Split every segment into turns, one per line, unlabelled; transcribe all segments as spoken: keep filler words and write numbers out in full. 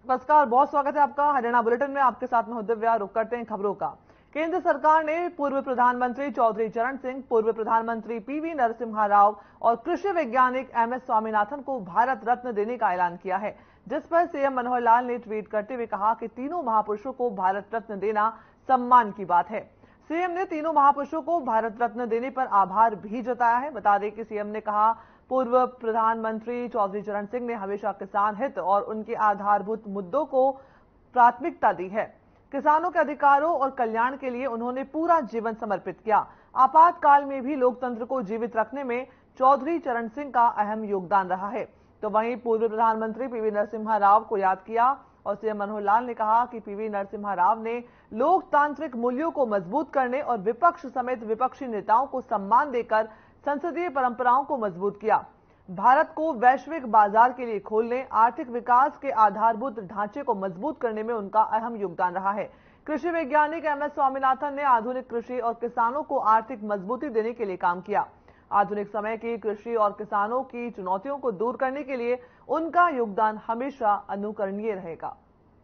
नमस्कार, बहुत स्वागत है आपका हरियाणा बुलेटिन में। आपके साथ में दिव्या। रुक करते हैं खबरों का। केंद्र सरकार ने पूर्व प्रधानमंत्री चौधरी चरण सिंह, पूर्व प्रधानमंत्री पीवी नरसिम्हा राव और कृषि वैज्ञानिक एम एस स्वामीनाथन को भारत रत्न देने का ऐलान किया है, जिस पर सीएम मनोहर लाल ने ट्वीट करते हुए कहा कि तीनों महापुरुषों को भारत रत्न देना सम्मान की बात है। सीएम ने तीनों महापुरुषों को भारत रत्न देने पर आभार भी जताया है। बता दें कि सीएम ने कहा, पूर्व प्रधानमंत्री चौधरी चरण सिंह ने हमेशा किसान हित और उनके आधारभूत मुद्दों को प्राथमिकता दी है। किसानों के अधिकारों और कल्याण के लिए उन्होंने पूरा जीवन समर्पित किया। आपातकाल में भी लोकतंत्र को जीवित रखने में चौधरी चरण सिंह का अहम योगदान रहा है। तो वहीं पूर्व प्रधानमंत्री पीवी नरसिम्हा राव को याद किया और सीएम मनोहर लाल ने कहा कि पीवी नरसिम्हा राव ने लोकतांत्रिक मूल्यों को मजबूत करने और विपक्ष समेत विपक्षी नेताओं को सम्मान देकर संसदीय परंपराओं को मजबूत किया। भारत को वैश्विक बाजार के लिए खोलने, आर्थिक विकास के आधारभूत ढांचे को मजबूत करने में उनका अहम योगदान रहा है। कृषि वैज्ञानिक एम एस स्वामीनाथन ने आधुनिक कृषि और किसानों को आर्थिक मजबूती देने के लिए काम किया। आधुनिक समय की कृषि और किसानों की चुनौतियों को दूर करने के लिए उनका योगदान हमेशा अनुकरणीय रहेगा।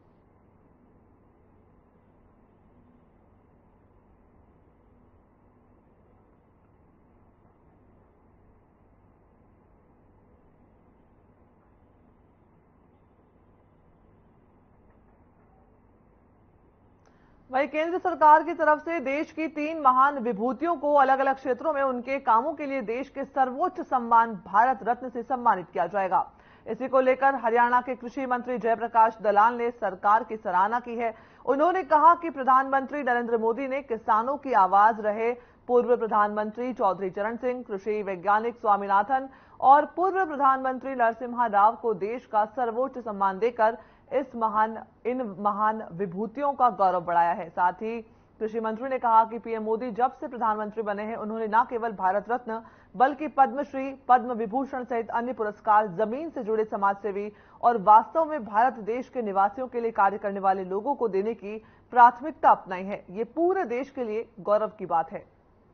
वहीं केंद्र सरकार की तरफ से देश की तीन महान विभूतियों को अलग अलग क्षेत्रों में उनके कामों के लिए देश के सर्वोच्च सम्मान भारत रत्न से सम्मानित किया जाएगा। इसी को लेकर हरियाणा के कृषि मंत्री जयप्रकाश दलाल ने सरकार की सराहना की है। उन्होंने कहा कि प्रधानमंत्री नरेंद्र मोदी ने किसानों की आवाज रहे पूर्व प्रधानमंत्री चौधरी चरण सिंह, कृषि वैज्ञानिक स्वामीनाथन और पूर्व प्रधानमंत्री नरसिम्हा राव को देश का सर्वोच्च सम्मान देकर इस महान इन महान विभूतियों का गौरव बढ़ाया है। साथ ही कृषि मंत्री ने कहा कि पीएम मोदी जब से प्रधानमंत्री बने हैं, उन्होंने न केवल भारत रत्न बल्कि पद्मश्री, पद्म विभूषण सहित अन्य पुरस्कार जमीन से जुड़े समाजसेवी और वास्तव में भारत देश के निवासियों के लिए कार्य करने वाले लोगों को देने की प्राथमिकता अपनाई है। ये पूरे देश के लिए गौरव की बात है।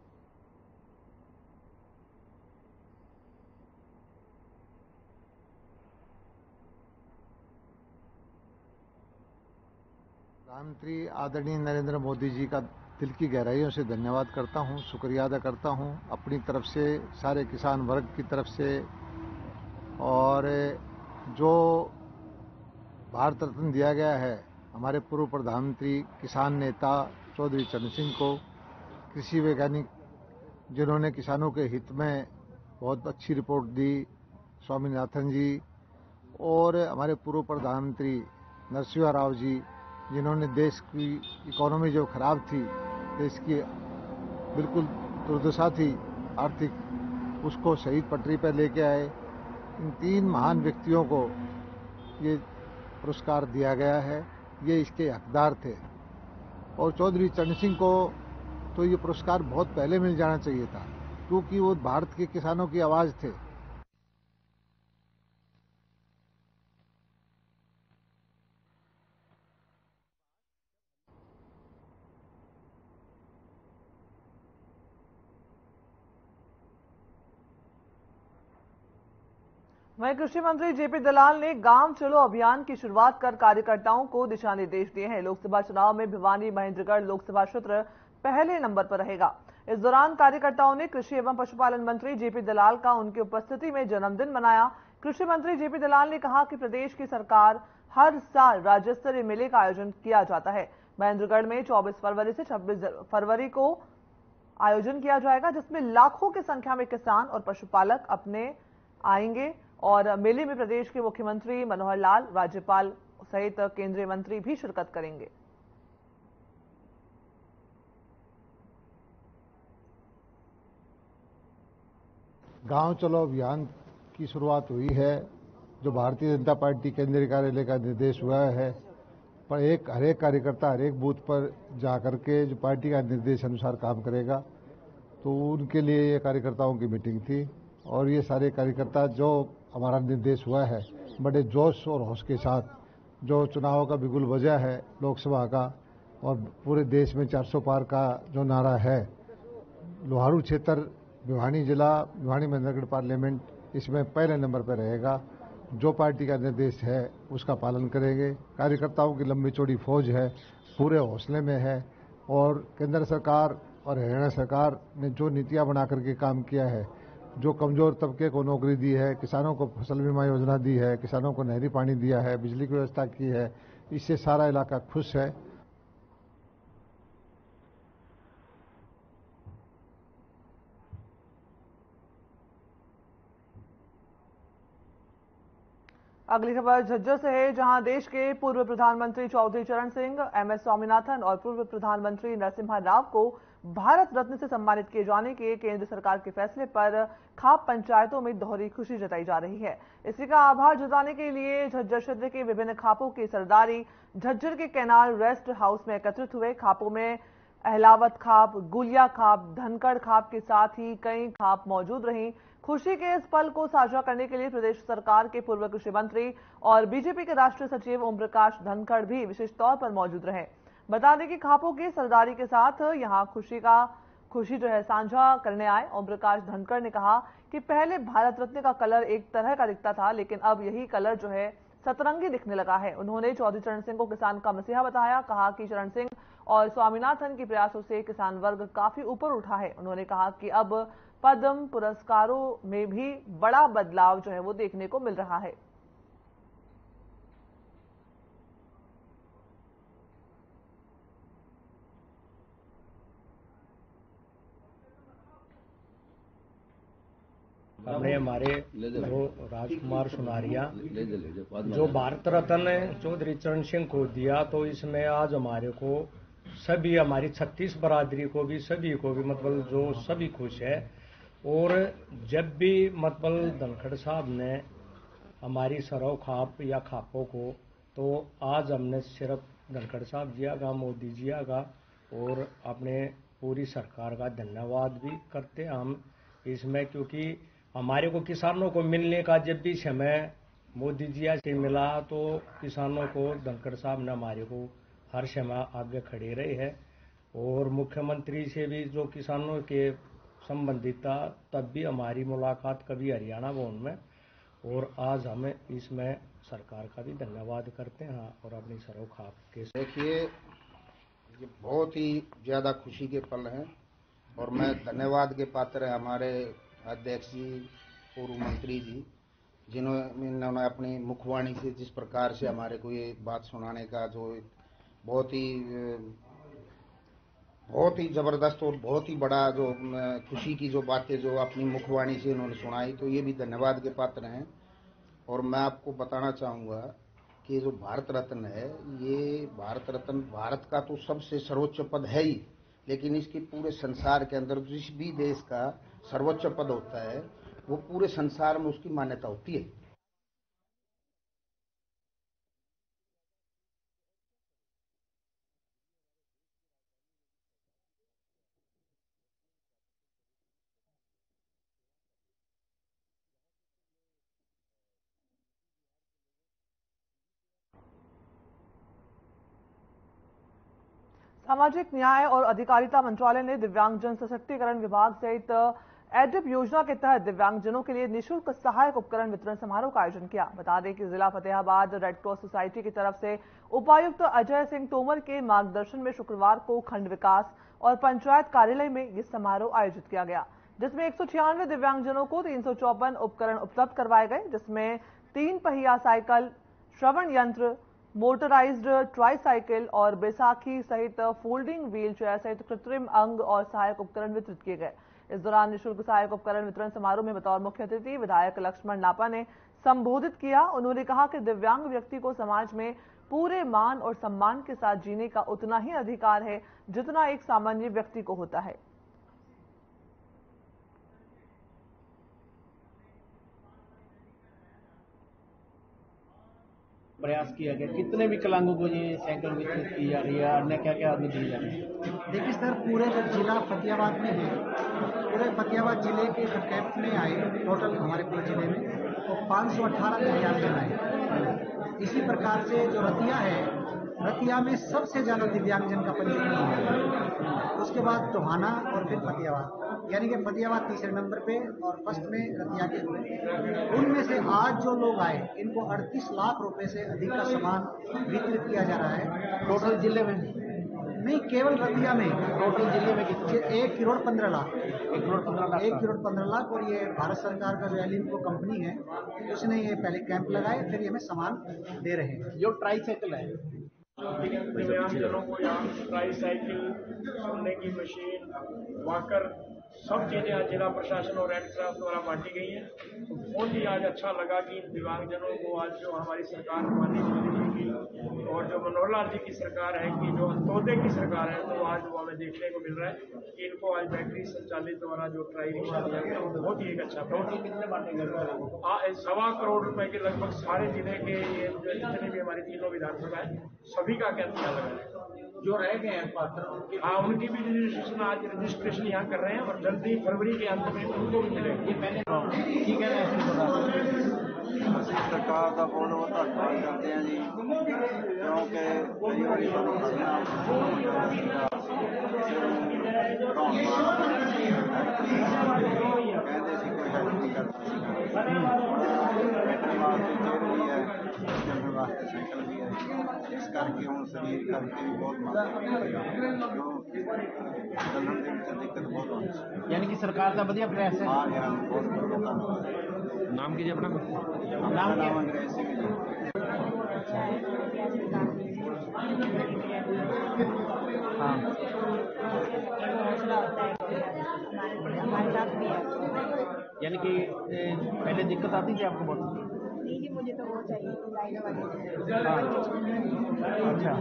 प्रधानमंत्री आदरणीय नरेंद्र मोदी जी का दिल की गहराइयों से धन्यवाद करता हूं, शुक्रिया अदा करता हूं अपनी तरफ से, सारे किसान वर्ग की तरफ से। और जो भारत रत्न दिया गया है हमारे पूर्व प्रधानमंत्री, किसान नेता चौधरी चरण सिंह को, कृषि वैज्ञानिक जिन्होंने किसानों के हित में बहुत अच्छी रिपोर्ट दी, स्वामीनाथन जी, और हमारे पूर्व प्रधानमंत्री नरसिम्हा राव जी जिन्होंने देश की इकोनॉमी जो खराब थी, देश की बिल्कुल दुर्दशा थी आर्थिक, उसको सही पटरी पर लेके आए। इन तीन महान व्यक्तियों को ये पुरस्कार दिया गया है, ये इसके हकदार थे। और चौधरी चरण सिंह को तो ये पुरस्कार बहुत पहले मिल जाना चाहिए था, क्योंकि वो भारत के किसानों की आवाज थे।
वहीं कृषि मंत्री जेपी दलाल ने गांव चलो अभियान की शुरुआत कर कार्यकर्ताओं को दिशा निर्देश दिए हैं। लोकसभा चुनाव में भिवानी महेंद्रगढ़ लोकसभा क्षेत्र पहले नंबर पर रहेगा। इस दौरान कार्यकर्ताओं ने कृषि एवं पशुपालन मंत्री जेपी दलाल का उनकी उपस्थिति में जन्मदिन मनाया। कृषि मंत्री जेपी दलाल ने कहा कि प्रदेश की सरकार हर साल राज्य स्तरीय मेले का आयोजन किया जाता है। महेंद्रगढ़ में चौबीस फरवरी से छब्बीस फरवरी को आयोजन किया जाएगा, जिसमें लाखों की संख्या में किसान और पशुपालक अपने आएंगे और मेले में प्रदेश के मुख्यमंत्री मनोहर लाल, राज्यपाल सहित केंद्रीय मंत्री भी शिरकत करेंगे।
गांव चलो अभियान की शुरुआत हुई है, जो भारतीय जनता पार्टी केंद्रीय कार्यालय का निर्देश हुआ है। पर एक हर एक कार्यकर्ता हर एक बूथ पर जाकर के जो पार्टी का निर्देश अनुसार काम करेगा, तो उनके लिए ये कार्यकर्ताओं की मीटिंग थी। और ये सारे कार्यकर्ता जो हमारा निर्देश हुआ है, बड़े जोश और होश के साथ, जो चुनाव का बिगुल बजा है लोकसभा का और पूरे देश में चार सौ पार का जो नारा है, लोहारू क्षेत्र भिवानी जिला, भिवानी महेंद्रगढ़ पार्लियामेंट इसमें पहले नंबर पर रहेगा। जो पार्टी का निर्देश है उसका पालन करेंगे। कार्यकर्ताओं की लंबी चौड़ी फौज है, पूरे हौसले में है और केंद्र सरकार और हरियाणा सरकार ने जो नीतियां बना करके काम किया है, जो कमजोर तबके को नौकरी दी है, किसानों को फसल बीमा योजना दी है, किसानों को नहरी पानी दिया है, बिजली की व्यवस्था की है, इससे सारा इलाका खुश है।
अगली खबर झज्जर से है, जहां देश के पूर्व प्रधानमंत्री चौधरी चरण सिंह, एम एस स्वामीनाथन और पूर्व प्रधानमंत्री नरसिम्हा राव को भारत रत्न से सम्मानित किए जाने के केंद्र सरकार के फैसले पर खाप पंचायतों में दोहरी खुशी जताई जा रही है। इसी का आभार जताने के लिए झज्जर क्षेत्र के विभिन्न खापों की सरदारी झज्जर के कैनाल रेस्ट हाउस में एकत्रित हुए। खापों में अहलावत खाप, गुलिया खाप, धनखड़ खाप के साथ ही कई खाप मौजूद रहीं। खुशी के इस पल को साझा करने के लिए प्रदेश सरकार के पूर्व कृषि मंत्री और बीजेपी के राष्ट्रीय सचिव ओम प्रकाश धनखड़ भी विशेष तौर पर मौजूद रहे। बता दें कि खापों की सरदारी के साथ यहां खुशी का खुशी जो है साझा करने आए ओम प्रकाश धनखड़ ने कहा कि पहले भारत रत्न का कलर एक तरह का दिखता था, लेकिन अब यही कलर जो है सतरंगी दिखने लगा है। उन्होंने चौधरी चरण सिंह को किसान का मसीहा बताया। कहा कि चरण सिंह और स्वामीनाथन के प्रयासों से किसान वर्ग काफी ऊपर उठा है। उन्होंने कहा कि अब पद्म पुरस्कारों में भी बड़ा बदलाव जो है वो देखने को मिल रहा है।
हमने हमारे जो राजकुमार सुनारिया जो भारत रत्न चौधरी चरण सिंह को दिया, तो इसमें आज हमारे को सभी हमारी छत्तीस बरादरी को भी सभी को भी मतलब जो सभी खुश है। और जब भी मतलब धनखड़ साहब ने हमारी सरव खाप या खापों को, तो आज हमने सिर्फ धनखड़ साहब जी का, मोदी जी का और अपने पूरी सरकार का धन्यवाद भी करते हैं हम इसमें, क्योंकि हमारे को किसानों को मिलने का जब भी समय मोदी जी से मिला तो किसानों को धनखड़ साहब ने हमारे को हर समय आगे खड़े रहे हैं। और मुख्यमंत्री से भी जो किसानों के संबंधित था, तब भी हमारी मुलाकात कभी हरियाणा भवन में, और आज हमें इसमें सरकार का भी धन्यवाद करते हैं और अपनी सरव खाप के।
देखिए, ये बहुत ही ज़्यादा खुशी के पल हैं और मैं धन्यवाद के पात्र है हमारे अध्यक्ष जी, पूर्व मंत्री जी, जिन्होंने अपनी मुखवाणी से जिस प्रकार से हमारे को ये बात सुनाने का जो बहुत ही बहुत ही जबरदस्त और बहुत ही बड़ा जो खुशी की जो बातें जो अपनी मुखवाणी से उन्होंने सुनाई, तो ये भी धन्यवाद के पात्र हैं। और मैं आपको बताना चाहूँगा कि जो भारत रत्न है, ये भारत रत्न भारत का तो सबसे सर्वोच्च पद है ही, लेकिन इसके पूरे संसार के अंदर जिस भी देश का सर्वोच्च पद होता है वो पूरे संसार में उसकी मान्यता होती है।
सामाजिक न्याय और अधिकारिता मंत्रालय ने दिव्यांगजन सशक्तिकरण विभाग सहित एडिप योजना के तहत दिव्यांगजनों के लिए निःशुल्क सहायक उपकरण वितरण समारोह का आयोजन किया। बता दें कि जिला फतेहाबाद रेड क्रॉस सोसाइटी की तरफ से उपायुक्त अजय सिंह तोमर के मार्गदर्शन में शुक्रवार को खंड विकास और पंचायत कार्यालय में यह समारोह आयोजित किया गया, जिसमें एक सौ छियानवे दिव्यांगजनों को तीन सौ चौपन उपकरण उपलब्ध करवाए गए, जिसमें तीन पहिया साइकिल, श्रवण यंत्र, मोटराइज्ड ट्राईसाइकिल और बैसाखी सहित फोल्डिंग व्हील चेयर सहित कृत्रिम अंग और सहायक उपकरण वितरित किए गए। इस दौरान निःशुल्क सहायक उपकरण वितरण समारोह में बतौर मुख्य अतिथि विधायक लक्ष्मण नापा ने संबोधित किया। उन्होंने कहा कि दिव्यांग व्यक्ति को समाज में पूरे मान और सम्मान के साथ जीने का उतना ही अधिकार है जितना एक सामान्य व्यक्ति को होता है।
प्रयास किया गया, कितने विकलांगों को ये साइकिल वितरित की जा रही है, अन्य क्या क्या आदमी दी जा रही है?
देखिए सर, पूरे जब जिला फतेहाबाद में है, पूरे फतेहाबाद जिले के जो कैंप में आए टोटल हमारे पूरे जिले में तो पाँच सौ अठारह दिव्यांगजन आए। इसी प्रकार से जो रतिया है, रतिया में सबसे ज्यादा दिव्यांगजन का पंजीकरण हुआ, उसके बाद टोहाना और फिर फतेहाबाद। यानी कि फतेहाबाद तीसरे नंबर पे और फर्स्ट में रतिया के हुए। उनमें से आज जो लोग आए इनको अड़तीस लाख रुपए से अधिक का सामान वितरित किया जा रहा है।
टोटल जिले में
नहीं, केवल रतिया में।
टोटल जिले में कितने?
एक करोड़ पंद्रह लाख
एक करोड़ पंद्रह लाख
एक करोड़ पंद्रह लाख और ये भारत सरकार का जो एलिम्को कंपनी है उसने ये पहले कैंप लगाए, फिर ये हमें सामान दे रहे हैं।
जो ट्राई साइकिल है,
दिव्यांगजनों को यहाँ ट्राई साइकिल, सुनने की मशीन, वॉकर, सब चीजें आज जिला प्रशासन और रेड क्रॉस द्वारा बांटी गई हैं। तो बहुत ही आज अच्छा लगा कि दिव्यांगजनों को आज जो हमारी सरकार माननीय मोदी जी की और जो मनोहर लाल जी की सरकार है कि जो अंत्योदय की सरकार है, तो आज वो हमें देखने को मिल रहा है कि इनको आज बैटरी संचालित द्वारा जो ट्राई रिक्शा दिया गया वो बहुत ही एक अच्छा
टोटल कितने बांटे गए?
सवा करोड़ रुपए के लगभग सारे जिले के ये जितने भी हमारी तीनों विधानसभा है सभी का कैंप किया लगा है।
जो रह गए हैं पात्र उनके,
हाँ, उनकी भी रजिस्ट्रेशन आज रजिस्ट्रेशन यहाँ कर रहे हैं और जल्दी फरवरी के अंत में उनको भी मिलेगा।
ये पहले ठीक है
ਅਸੀਂ ਸਰਕਾਰ ਦਾ ਬਹੁਤ ਬਹੁਤ ਧੰਨਵਾਦ ਕਰਦੇ ਹਾਂ ਜੀ, ਕਿਉਂਕਿ ਕਈ ਵਾਰੀ ਸਾਨੂੰ ਕਹਿੰਦੇ ਸੀ ਕੋਈ ਹੈਲਪ ਨਹੀਂ ਕਰਦਾ। ਬੈਠਣ ਵਾਸਤੇ ਚੇਅਰ ਵੀ ਹੈ, ਚੱਲਣ ਵਾਸਤੇ ਸਾਈਕਲ ਵੀ ਹੈ, ਇਸ ਕਰਕੇ ਹੁਣ ਸਰੀਰ ਕਰਕੇ ਵੀ ਬਹੁਤ ਮਦਦ ਜੋ ਚੱਲਣ ਦੇ ਵਿੱਚ ਦਿੱਕਤ ਬਹੁਤ ਆਉਂਦੀ ਸੀ।
यानी कि सरकार का बढ़िया प्रयास है।
हाँ यार बहुत बढ़िया धन्यवाद।
नाम कीजिए अपना।
नाम नाम अंग्रेज सिंह जी।
हाँ, यानी कि ए, पहले दिक्कत आती थी आपको बहुत?
नहीं जी, मुझे तो वो चाहिए लाइन वाली।
हाँ, अच्छा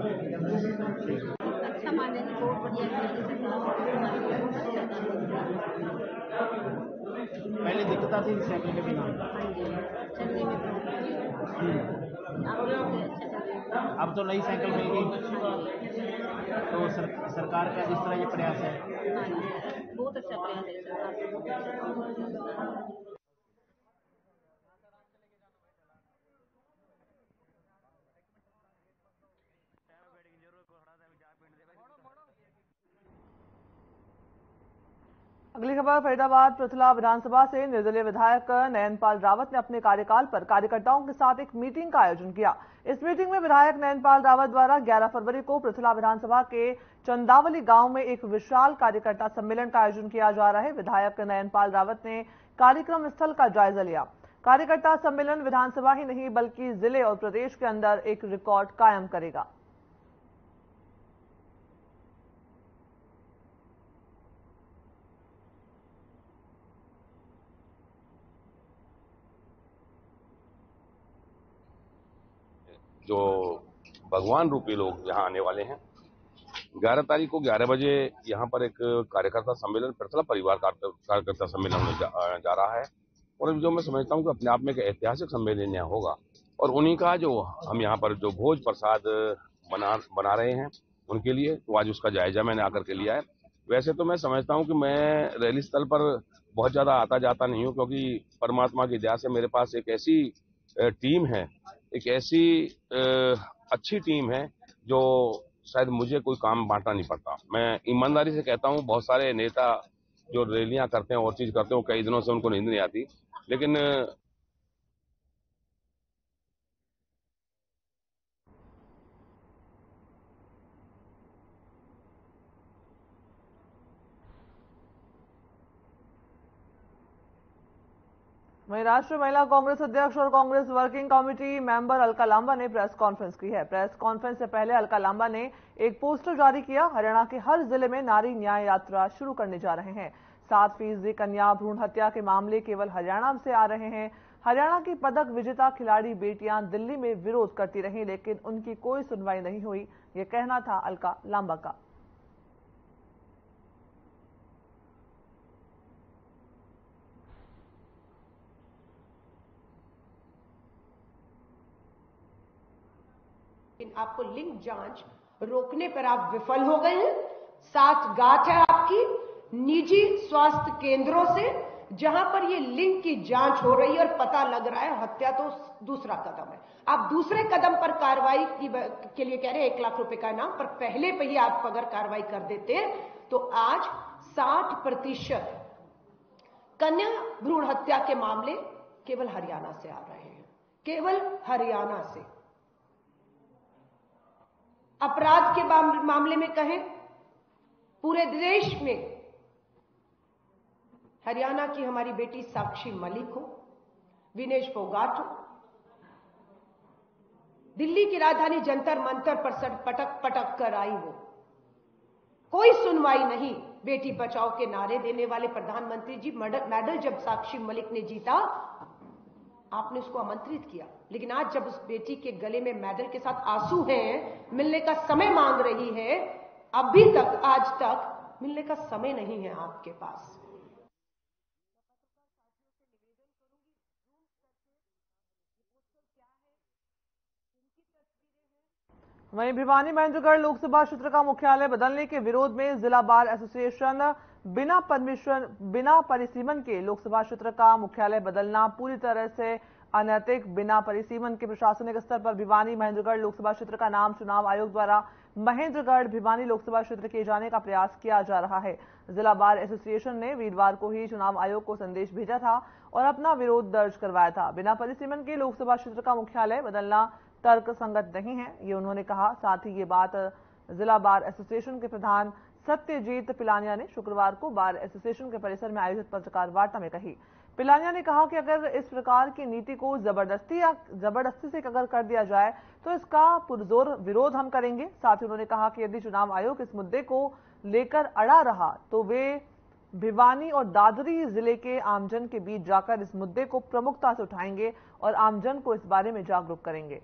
अच्छा माने बहुत बढ़िया
पहले दिक्कत आती थी साइकिल के बिना?
चलने में अच्छा।
अब तो नई साइकिल मिल गई, तो सर, सरकार का जिस तरह ये प्रयास है
बहुत अच्छा प्रयास है सरकार।
अगली खबर फरीदाबाद पृथला विधानसभा से निर्दलीय विधायक नयनपाल रावत ने अपने कार्यकाल पर कार्यकर्ताओं के साथ एक मीटिंग का आयोजन किया। इस मीटिंग में विधायक नयनपाल रावत द्वारा ग्यारह फरवरी को पृथला विधानसभा के चंदावली गांव में एक विशाल कार्यकर्ता सम्मेलन का आयोजन किया जा रहा है। विधायक नयनपाल रावत ने कार्यक्रम स्थल का जायजा लिया। कार्यकर्ता सम्मेलन विधानसभा ही नहीं बल्कि जिले और प्रदेश के अंदर एक रिकॉर्ड कायम करेगा।
जो भगवान रूपी लोग यहाँ आने वाले हैं, ग्यारह तारीख को ग्यारह बजे यहाँ पर एक कार्यकर्ता सम्मेलन पृथला परिवार कार्यकर्ता सम्मेलन में जा, जा रहा है और जो मैं समझता हूँ कि अपने आप में एक ऐतिहासिक सम्मेलन यहाँ होगा और उन्हीं का जो हम यहाँ पर जो भोज प्रसाद बना बना रहे हैं उनके लिए, तो आज उसका जायजा मैंने आकर के लिया है। वैसे तो मैं समझता हूँ कि मैं रैली स्थल पर बहुत ज़्यादा आता जाता नहीं हूँ, क्योंकि परमात्मा की दया से मेरे पास एक ऐसी टीम है, एक ऐसी अच्छी टीम है जो शायद मुझे कोई काम बांटना नहीं पड़ता। मैं ईमानदारी से कहता हूँ, बहुत सारे नेता जो रैलियां करते हैं और चीज करते हैं, कई दिनों से उनको नींद नहीं आती, लेकिन
वहीं राष्ट्रीय महिला कांग्रेस अध्यक्ष और Congress working committee member Alka Lamba ने प्रेस कॉन्फ्रेंस की है। प्रेस कॉन्फ्रेंस से पहले अलका लांबा ने एक पोस्टर जारी किया। हरियाणा के हर जिले में नारी न्याय यात्रा शुरू करने जा रहे हैं। सात फीसदी कन्या भ्रूण हत्या के मामले केवल हरियाणा से आ रहे हैं। हरियाणा की पदक विजेता खिलाड़ी बेटियां दिल्ली में विरोध करती रहीं, लेकिन उनकी कोई सुनवाई नहीं हुई, ये कहना था अलका लांबा का।
आपको लिंग जांच रोकने पर आप विफल हो गए हैं। साथ गांठ है आपकी निजी स्वास्थ्य केंद्रों से, जहां पर ये लिंग की जांच हो रही है और पता लग रहा है हत्या तो दूसरा कदम है। आप दूसरे कदम पर कार्रवाई के लिए कह रहे हैं एक लाख रुपए का इनाम, पर पहले पे ही आप अगर कार्रवाई कर देते तो आज साठ प्रतिशत कन्या भ्रूण हत्या के मामले केवल हरियाणा से आ रहे हैं, केवल हरियाणा से। अपराध के मामले में कहें, पूरे देश में हरियाणा की हमारी बेटी साक्षी मलिक हो, विनेश फोगाट हो, दिल्ली की राजधानी जंतर मंतर पर सर पटक पटक कर आई हो, कोई सुनवाई नहीं। बेटी बचाओ के नारे देने वाले प्रधानमंत्री जी, मेडल जब साक्षी मलिक ने जीता, आपने उसको आमंत्रित किया, लेकिन आज जब उस बेटी के गले में मेडल के साथ आंसू हैं, मिलने का समय मांग रही है, अभी तक आज तक मिलने का समय नहीं है आपके पास।
वहीं भिवानी महेंद्रगढ़ लोकसभा क्षेत्र का मुख्यालय बदलने के विरोध में जिला बार एसोसिएशन बिना परमिशन बिना परिसीमन के लोकसभा क्षेत्र का मुख्यालय बदलना पूरी तरह से अनैतिक, बिना परिसीमन के प्रशासनिक स्तर पर भिवानी महेंद्रगढ़ लोकसभा क्षेत्र का नाम चुनाव आयोग द्वारा महेंद्रगढ़ भिवानी लोकसभा क्षेत्र किए जाने का प्रयास किया जा रहा है। जिला बार एसोसिएशन ने वीरवार को ही चुनाव आयोग को संदेश भेजा था और अपना विरोध दर्ज करवाया था। बिना परिसीमन के लोकसभा क्षेत्र का मुख्यालय बदलना तर्क संगत नहीं है, ये उन्होंने कहा। साथ ही ये बात जिला बार एसोसिएशन के प्रधान सत्यजीत पिलानिया ने शुक्रवार को बार एसोसिएशन के परिसर में आयोजित पत्रकार वार्ता में कही। पिलानिया ने कहा कि अगर इस प्रकार की नीति को जबरदस्ती या जबरदस्ती से अगर कर दिया जाए तो इसका पुरजोर विरोध हम करेंगे। साथ ही उन्होंने कहा कि यदि चुनाव आयोग इस मुद्दे को लेकर अड़ा रहा तो वे भिवानी और दादरी जिले के आमजन के बीच जाकर इस मुद्दे को प्रमुखता से उठाएंगे और आमजन को इस बारे में जागरूक करेंगे।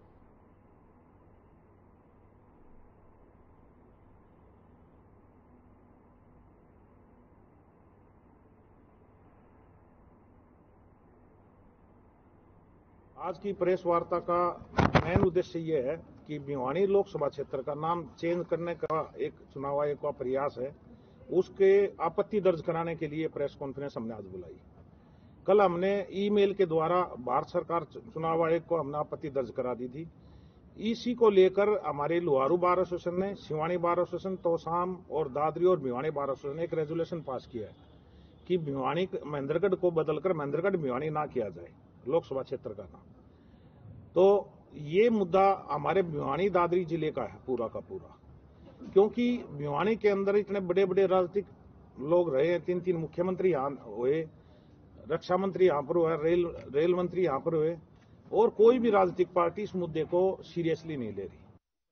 आज की प्रेस वार्ता का मेन उद्देश्य ये है कि भिवानी लोकसभा क्षेत्र का नाम चेंज करने का एक चुनाव आयोग का प्रयास है, उसके आपत्ति दर्ज कराने के लिए प्रेस कॉन्फ्रेंस हमने आज बुलाई। कल हमने ईमेल के द्वारा भारत सरकार चुनाव आयोग को हमने आपत्ति दर्ज करा दी थी। इसी को लेकर हमारे लुहारू बार एसोसिएशन ने, सिवानी बार एसोसिएशन, तोसाम और दादरी और भिवानी बार एसोसिएशन ने एक रेजोल्यूशन पास किया है कि भिवानी महेंद्रगढ़ को बदलकर महेंद्रगढ़ भिवानी ना किया जाए लोकसभा क्षेत्र का नाम। तो ये मुद्दा हमारे भिवानी दादरी जिले का है पूरा का पूरा, क्योंकि भिवानी के अंदर इतने बड़े बड़े राजनीतिक लोग रहे हैं, तीन तीन मुख्यमंत्री यहाँ हुए, रक्षा मंत्री यहाँ पर हुए, रेल रेल मंत्री यहाँ पर हुए, और कोई भी राजनीतिक पार्टी इस मुद्दे को सीरियसली नहीं ले रही।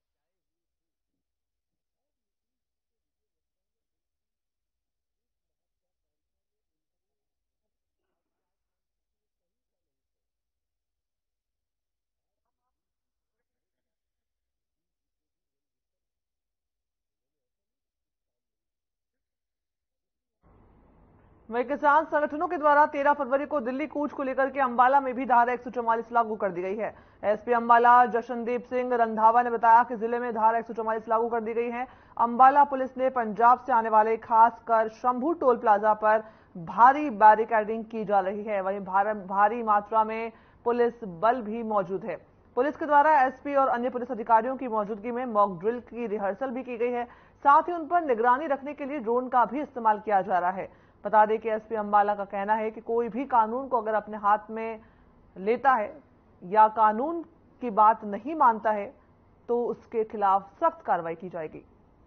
वहीं किसान संगठनों के द्वारा तेरह फरवरी को दिल्ली कूच को लेकर के अंबाला में भी धारा एक सौ चौवालीस लागू कर दी गई है। एसपी अंबाला जशनदीप सिंह रंधावा ने बताया कि जिले में धारा एक सौ चौवालीस लागू कर दी गई है। अंबाला पुलिस ने पंजाब से आने वाले खासकर शंभू टोल प्लाजा पर भारी बैरिकेडिंग की जा रही है। वहीं भारी मात्रा में पुलिस बल भी मौजूद है। पुलिस के द्वारा एसपी और अन्य पुलिस अधिकारियों की मौजूदगी में मॉक ड्रिल की रिहर्सल भी की गई है। साथ ही उन पर निगरानी रखने के लिए ड्रोन का भी इस्तेमाल किया जा रहा है। बता दें कि एसपी अंबाला का कहना है कि कोई भी कानून को अगर अपने हाथ में लेता है या कानून की बात नहीं मानता है तो उसके खिलाफ सख्त कार्रवाई की जाएगी।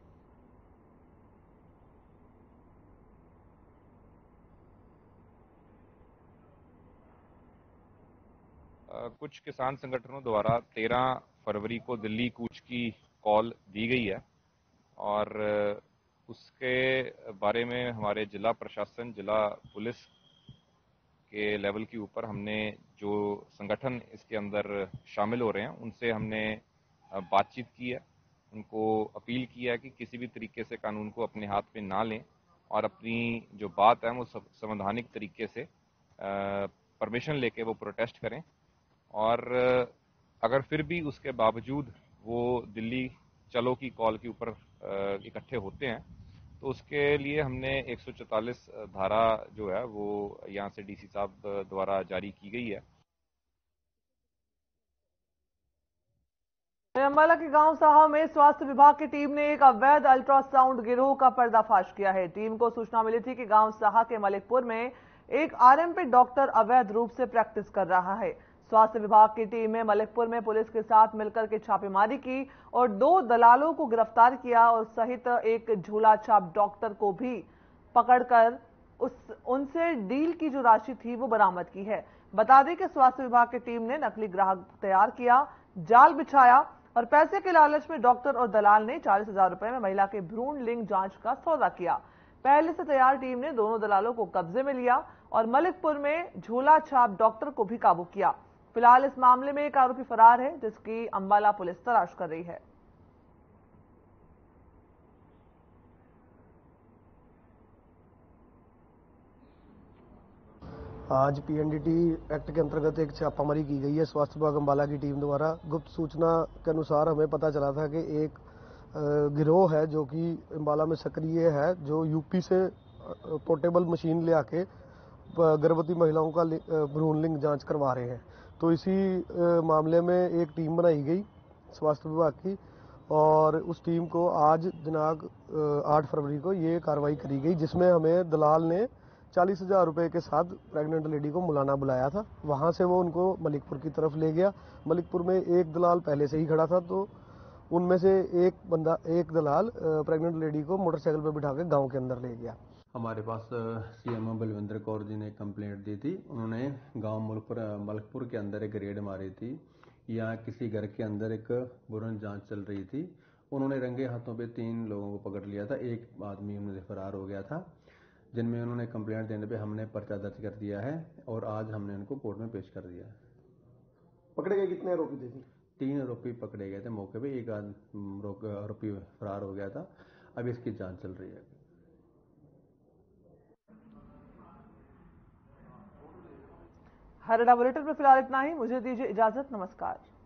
कुछ किसान संगठनों द्वारा तेरह फरवरी को दिल्ली कूच की कॉल दी गई है और उसके बारे में हमारे जिला प्रशासन, जिला पुलिस के लेवल के ऊपर हमने जो संगठन इसके अंदर शामिल हो रहे हैं उनसे हमने बातचीत की है, उनको अपील किया है कि किसी भी तरीके से कानून को अपने हाथ में ना लें और अपनी जो बात है वो संवैधानिक तरीके से परमिशन लेके वो प्रोटेस्ट करें। और अगर फिर भी उसके बावजूद वो दिल्ली चलो की कॉल के ऊपर इकट्ठे होते हैं तो उसके लिए हमने एक सौ चौवालीस धारा जो है वो यहाँ से डीसी साहब द्वारा जारी की गई है।
अंबाला के गांव साहा में स्वास्थ्य विभाग की टीम ने एक अवैध अल्ट्रासाउंड गिरोह का पर्दाफाश किया है। टीम को सूचना मिली थी कि गांव साहा के मलिकपुर में एक आरएमपी डॉक्टर अवैध रूप से प्रैक्टिस कर रहा है। स्वास्थ्य विभाग की टीम ने मलिकपुर में पुलिस के साथ मिलकर के छापेमारी की और दो दलालों को गिरफ्तार किया और सहित एक झूला छाप डॉक्टर को भी पकड़कर उस उनसे डील की जो राशि थी वो बरामद की है। बता दें कि स्वास्थ्य विभाग की टीम ने नकली ग्राहक तैयार किया, जाल बिछाया और पैसे के लालच में डॉक्टर और दलाल ने चालीस हजार रुपए में महिला के भ्रूण लिंग जांच का सौदा किया। पहले से तैयार टीम ने दोनों दलालों को कब्जे में लिया और मलिकपुर में झूला छाप डॉक्टर को भी काबू किया। फिलहाल इस मामले में एक आरोपी फरार है, जिसकी अंबाला पुलिस तलाश कर रही है।
आज पीएनडीटी एक्ट के अंतर्गत एक छापामारी की गई है। स्वास्थ्य विभाग अंबाला की टीम द्वारा गुप्त सूचना के अनुसार हमें पता चला था कि एक गिरोह है जो कि अंबाला में सक्रिय है, जो यूपी से पोर्टेबल मशीन ले आके गर्भवती महिलाओं का भ्रूण लिंग जांच करवा रहे हैं। तो इसी मामले में एक टीम बनाई गई स्वास्थ्य विभाग की और उस टीम को आज दिनांक आठ फरवरी को ये कार्रवाई करी गई, जिसमें हमें दलाल ने चालीस हजार रुपए के साथ प्रेग्नेंट लेडी को मुलाना बुलाया था। वहां से वो उनको मलिकपुर की तरफ ले गया। मलिकपुर में एक दलाल पहले से ही खड़ा था, तो उनमें से एक बंदा एक दलाल प्रेग्नेंट लेडी को मोटरसाइकिल पर बिठा के गांव के अंदर ले गया।
हमारे पास सीएमओ बलविंदर कौर जी ने कंप्लेंट दी थी। उन्होंने गांव मलकपुर मलकपुर के अंदर एक रेड मारी थी। यहाँ किसी घर के अंदर एक भ्रूण जांच चल रही थी। उन्होंने रंगे हाथों पे तीन लोगों को पकड़ लिया था। एक आदमी उनसे फरार हो गया था, जिनमें उन्होंने कंप्लेंट देने पे हमने पर्चा दर्ज कर दिया है और आज हमने उनको कोर्ट में पेश कर दिया है।
पकड़े गए कितने आरोपी थे?
तीन आरोपी पकड़े गए थे मौके पे। एक आरोपी फरार हो गया था। अब इसकी जांच चल रही है।
हरियाणा बुलेटिन में फिलहाल इतना ही। मुझे दीजिए इजाजत। नमस्कार।